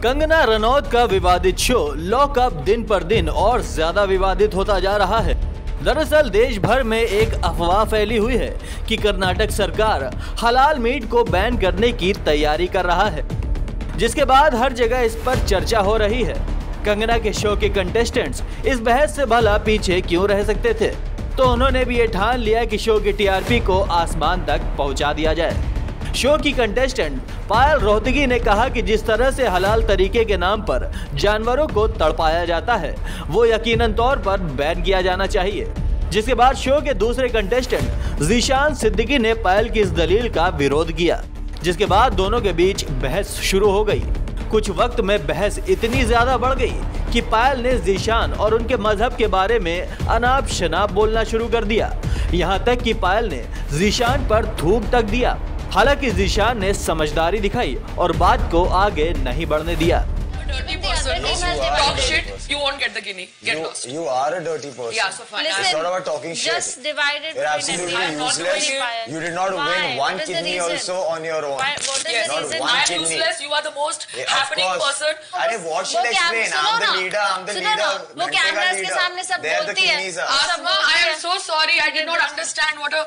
कंगना रनौत का विवादित show lockup दिन पर दिन और ज्यादा विवादित होता जा रहा है। दरअसल देश भर में एक अफवाह फैली हुई है कि कर्नाटक सरकार हलाल मीट को बैन करने की तैयारी कर रहा है, जिसके बाद हर जगह इस पर चर्चा हो रही है। कंगना के शो के कंटेस्टेंट्स इस बहस से भला पीछे क्यों रह सकते थे, तो उन्होंने भी ये ठान लिया कि शो की टीआरपी को आसमान तक पहुंचा दिया जाए। शो की कंटेस्टेंट पायल रोहतगी ने कहा कि जिस तरह से हलाल तरीके के नाम पर जानवरों को तड़पाया जाता है, वो यकीनन तौर पर बैन किया जाना चाहिए। जिसके बाद शो के दूसरे कंटेस्टेंट ज़ीशान सिद्दीकी ने पायल की इस दलील का विरोध किया, जिसके बाद दोनों के बीच बहस शुरू हो गई। कुछ वक्त में बहस इतनी ज्यादा बढ़ गई कि पायल ने ज़ीशान और उनके मजहब के बारे में अनाप शनाप बोलना शुरू कर दिया। यहाँ तक कि पायल ने ज़ीशान पर थूक तक दिया। हालांकि ज़ीशान ने समझदारी दिखाई और बात को आगे नहीं बढ़ने दिया। Dirty person, no? Talk shit, you won't get the guinea. Get lost. You are a dirty person. Yeah, so fine. It's not about talking shit. Just divided You're between absolutely everyone. useless. You did not Why? win one What is the kidney reason? also on your own. What is Yes, the Not reason? one I am kidney. useless. You are the most Yeah, of happening course. person. अरे what should I explain? I'm the leader. I'm the leader. वो cameras के सामने सब They're the बोलती है। kidneys are. Asma, I am so sorry. I did not understand what a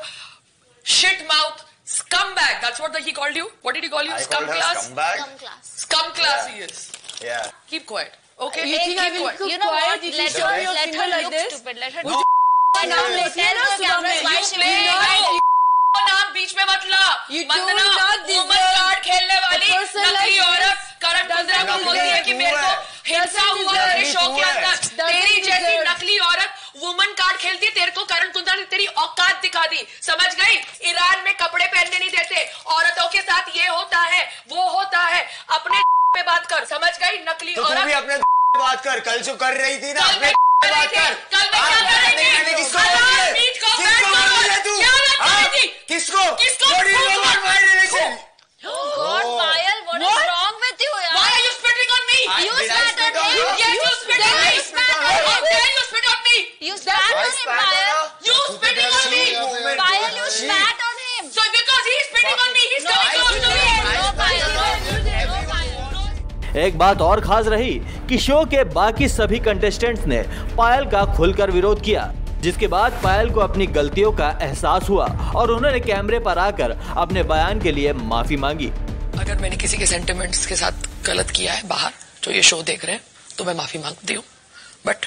shit mouth scumbag. That's what he called you. What did he call you? I Scum called her class. scumbag. Come class. Scum class he is. Yeah. Keep quiet. Okay. You think I will quiet. keep You know quiet what? if you show your Let finger her like look this? stupid. Let her Who look. the Now f- let You her know, look cameras. Why You she play. will नाम बीच में मत ला। You do Vandana, not deserve woman card खेलने वाली a person नकली like औरत करण doesn't Kundra को बोलती है कि deserve मेरे को it. हिंसा Doesn't हुआ deserve तेरे it. शो के अंदर। Doesn't तेरी जैसी deserve. नकली औरत वुमन कार्ड खेलती है, तेरे को करण कुंद्रा ने तेरी औकात दिखा दी। समझ गई? ईरान में कपड़े पहनने नहीं देते, औरतों के साथ ये होता है, वो होता है। अपने पे बात कर, समझ गई? नकली तो तू भी औरत। अपने बात कर। कल जो कर रही थी ना, कल अपने मैं बात कर। कल मैं क्या कर रही थी? मैंने किसको हलाल बोल दिया? मीट को किसको बैन बोल करो। दिया तू? क्या बात कर रही थी? किसको? किसको? What do you know about my relation? God, Payal, what is wrong with you, yaar? Why are you spitting on me? You Did I spat spit on on him. you? Yes, you spit on me. You spat on How him. dare you spit on me? You spat I on him, spat on Payal. her. You spitting on me. Payal, you spat on him. So because he's spitting on me, he's No, coming close to me. no, Payal, no, Payal. एक बात और खास रही कि show के बाकी सभी contestants ने पायल का खुलकर विरोध किया, जिसके बाद पायल को अपनी गलतियों का एहसास हुआ और उन्होंने कैमरे पर आकर अपने बयान के लिए माफी मांगी। अगर मैंने किसी के सेंटिमेंट्स के साथ गलत किया है बाहर जो ये शो देख रहे हैं, तो मैं माफी मांगती हूँ। बट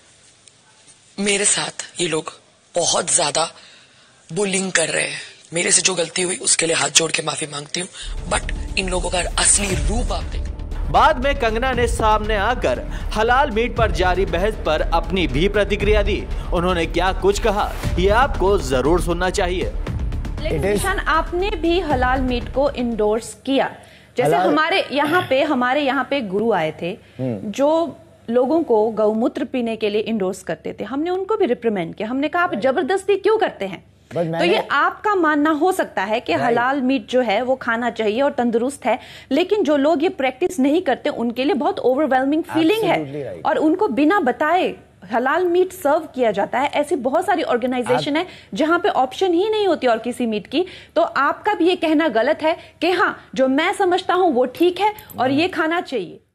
मेरे साथ ये लोग बहुत ज्यादा बुलिंग कर रहे हैं। मेरे से जो गलती हुई उसके लिए हाथ जोड़ के माफी मांगती हूँ। बट इन लोगों का असली रूप आप देख। बाद में कंगना ने सामने आकर हलाल मीट पर जारी बहस पर अपनी भी प्रतिक्रिया दी। उन्होंने क्या कुछ कहा, ये आपको जरूर सुनना चाहिए। लेकिन ज़ीशान, आपने भी हलाल मीट को इंडोर्स किया। जैसे हमारे यहाँ पे गुरु आए थे जो लोगों को गौमूत्र पीने के लिए इंडोर्स करते थे। हमने उनको भी रिप्रिमेंड किया। हमने कहा आप जबरदस्ती क्यों करते हैं। तो ये आपका मानना हो सकता है कि हलाल मीट जो है वो खाना चाहिए और तंदुरुस्त है, लेकिन जो लोग ये प्रैक्टिस नहीं करते उनके लिए बहुत ओवरवेलमिंग फीलिंग है और उनको बिना बताए हलाल मीट सर्व किया जाता है। ऐसी बहुत सारी ऑर्गेनाइजेशन है जहां पे ऑप्शन ही नहीं होती और किसी मीट की। तो आपका भी ये कहना गलत है कि हाँ, जो मैं समझता हूं वो ठीक है और ये खाना चाहिए।